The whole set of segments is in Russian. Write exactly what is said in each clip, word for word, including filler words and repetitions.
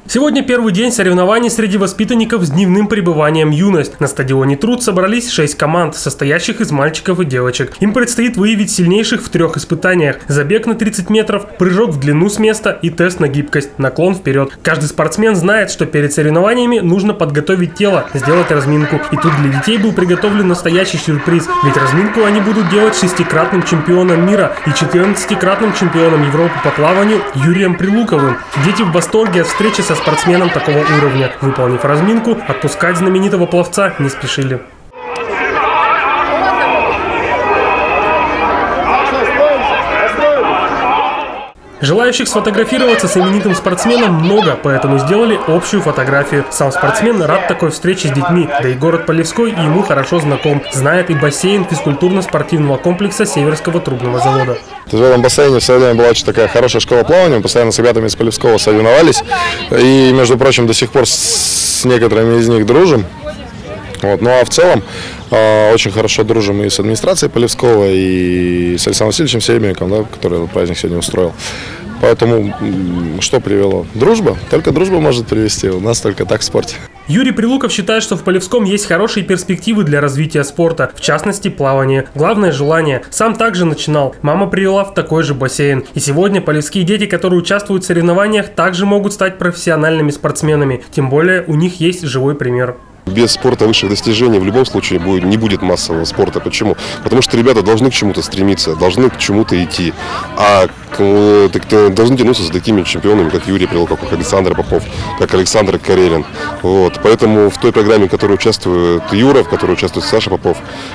Сегодня первый день соревнований среди воспитанников с дневным пребыванием «Юность». На стадионе «Труд» собрались шесть команд, состоящих из мальчиков и девочек. Им предстоит выявить сильнейших в трех испытаниях: забег на тридцать метров, прыжок в длину с места и тест на гибкость, наклон вперед. Каждый спортсмен знает, что перед соревнованиями нужно подготовить тело, сделать разминку. И тут для детей был приготовлен настоящий сюрприз, ведь разминку они будут делать шестикратным чемпионом мира и четырнадцатикратным чемпионом Европы по плаванию Юрием Прилуковым. Дети в восторге от встречи со спортсменом такого уровня. Выполнив разминку, отпускать знаменитого пловца не спешили. Желающих сфотографироваться с именитым спортсменом много, поэтому сделали общую фотографию. Сам спортсмен рад такой встрече с детьми, да и город Полевской ему хорошо знаком. Знает и бассейн физкультурно-спортивного комплекса Северского трубного завода. В этом бассейне в свое время была очень такая хорошая школа плавания, мы постоянно с ребятами из Полевского соревновались. И, между прочим, до сих пор с некоторыми из них дружим. Вот. Ну а в целом э, очень хорошо дружим и с администрацией Полевского, и с Александром Васильевичем Серебренниковым, да, который этот праздник сегодня устроил. Поэтому что привело? Дружба. Только дружба может привести. У нас только так в спорте. Юрий Прилуков считает, что в Полевском есть хорошие перспективы для развития спорта, в частности плавание. Главное – желание. Сам также начинал. Мама привела в такой же бассейн. И сегодня полевские дети, которые участвуют в соревнованиях, также могут стать профессиональными спортсменами. Тем более у них есть живой пример. Без спорта высших достижений в любом случае будет, не будет массового спорта. Почему? Потому что ребята должны к чему-то стремиться, должны к чему-то идти. А к, должны тянуться за такими чемпионами, как Юрий Прилуков, как Александр Попов, как Александр Карелин. Вот. Поэтому в той программе, в которой участвует Юра, в которой участвует Саша Попов,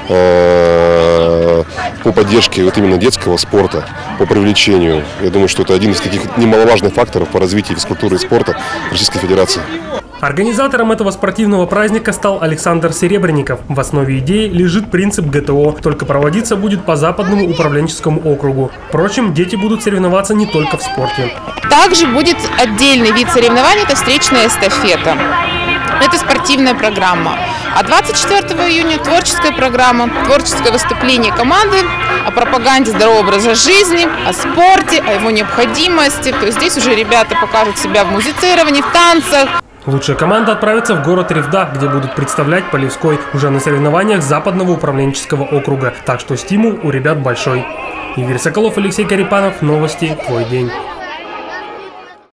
э, по поддержке вот именно детского спорта, по привлечению, я думаю, что это один из таких немаловажных факторов по развитию физкультуры и спорта Российской Федерации. Организатором этого спортивного праздника стал Александр Серебренников. В основе идеи лежит принцип гэ тэ о, только проводиться будет по Западному управленческому округу. Впрочем, дети будут соревноваться не только в спорте. Также будет отдельный вид соревнований – это встречная эстафета. Это спортивная программа. А двадцать четвёртого июня творческая программа, творческое выступление команды о пропаганде здорового образа жизни, о спорте, о его необходимости. То есть здесь уже ребята покажут себя в музицировании, в танцах. Лучшая команда отправится в город Ревда, где будут представлять Полевской уже на соревнованиях Западного управленческого округа. Так что стимул у ребят большой. Игорь Соколов, Алексей Карипанов. Новости. Твой день.